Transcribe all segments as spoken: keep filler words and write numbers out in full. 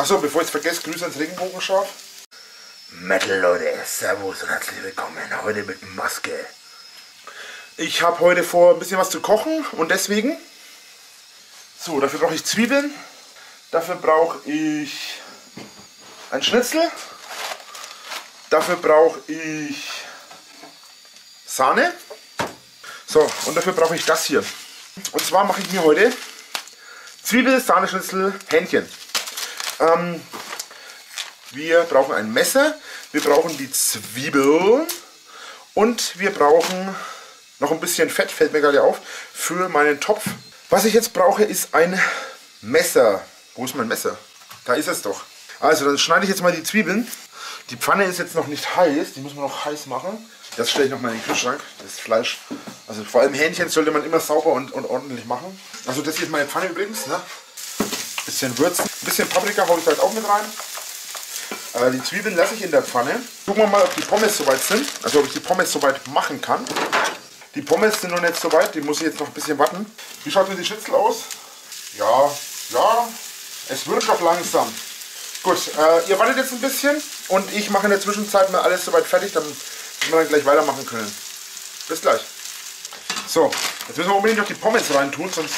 Achso, bevor ich es vergesse, Grüße ans Regenbogenschaf. Metal Leute, servus und herzlich willkommen, heute mit Maske. Ich habe heute vor, ein bisschen was zu kochen und deswegen... So, dafür brauche ich Zwiebeln, dafür brauche ich ein Schnitzel, dafür brauche ich Sahne, so, und dafür brauche ich das hier. Und zwar mache ich mir heute Zwiebel, Sahne, Schnitzel, Hähnchen. Ähm, wir brauchen ein Messer, wir brauchen die Zwiebeln und wir brauchen noch ein bisschen Fett, fällt mir gerade auf, für meinen Topf. Was ich jetzt brauche, ist ein Messer. Wo ist mein Messer? Da ist es doch. Also, dann schneide ich jetzt mal die Zwiebeln. Die Pfanne ist jetzt noch nicht heiß, die müssen wir noch heiß machen. Das stelle ich noch mal in den Kühlschrank, das Fleisch. Also vor allem Hähnchen sollte man immer sauber und, und ordentlich machen. Also das hier ist meine Pfanne übrigens. Ne? Bisschen würzen. Ein bisschen Paprika haue ich da jetzt auch mit rein. Äh, die Zwiebeln lasse ich in der Pfanne. Gucken wir mal, ob die Pommes soweit sind. Also ob ich die Pommes soweit machen kann. Die Pommes sind noch nicht so weit, die muss ich jetzt noch ein bisschen warten. Wie schaut denn die Schnitzel aus? Ja, ja, es wird doch langsam. Gut, äh, ihr wartet jetzt ein bisschen und ich mache in der Zwischenzeit mal alles soweit fertig, damit wir dann gleich weitermachen können. Bis gleich. So, jetzt müssen wir unbedingt noch die Pommes rein tun, sonst...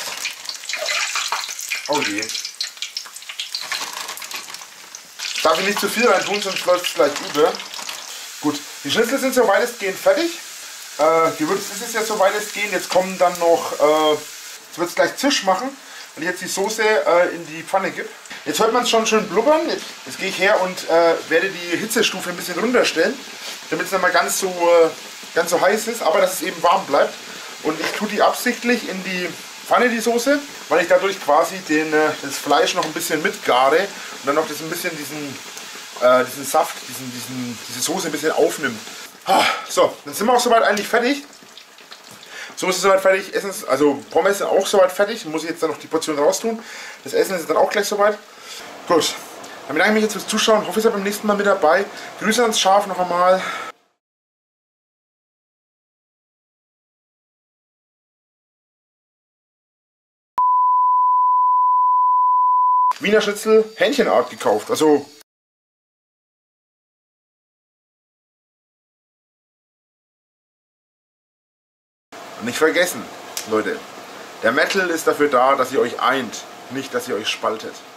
Oh je. Darf ich nicht zu viel rein tun, sonst läuft es gleich über. Gut, die Schnitzel sind so weitestgehend fertig. Äh, gewürzt ist es ja so weitestgehend. Jetzt kommen dann noch, äh, jetzt wird es gleich Zisch machen, weil ich jetzt die Soße äh, in die Pfanne gebe. Jetzt hört man es schon schön blubbern. Jetzt, jetzt gehe ich her und äh, werde die Hitzestufe ein bisschen runterstellen, damit es nicht mal ganz so, äh, ganz so heiß ist, aber dass es eben warm bleibt. Und ich tue die absichtlich in die Pfanne, die Soße, weil ich dadurch quasi den, äh, das Fleisch noch ein bisschen mitgare und dann noch das ein bisschen diesen, äh, diesen Saft, diesen, diesen, diese Soße ein bisschen aufnimmt. So, dann sind wir auch soweit eigentlich fertig. Soße ist soweit fertig, Essen ist, also Pommes sind auch soweit fertig. Dann muss ich jetzt dann noch die Portion raustun. Das Essen ist dann auch gleich soweit. Gut, dann bedanke ich mich jetzt fürs Zuschauen. Hoffe, ihr seid beim nächsten Mal mit dabei. Grüße ans Schaf noch einmal. Wiener Schnitzel, Hähnchenart gekauft. Also nicht vergessen, Leute, der Metal ist dafür da, dass ihr euch eint, nicht dass ihr euch spaltet.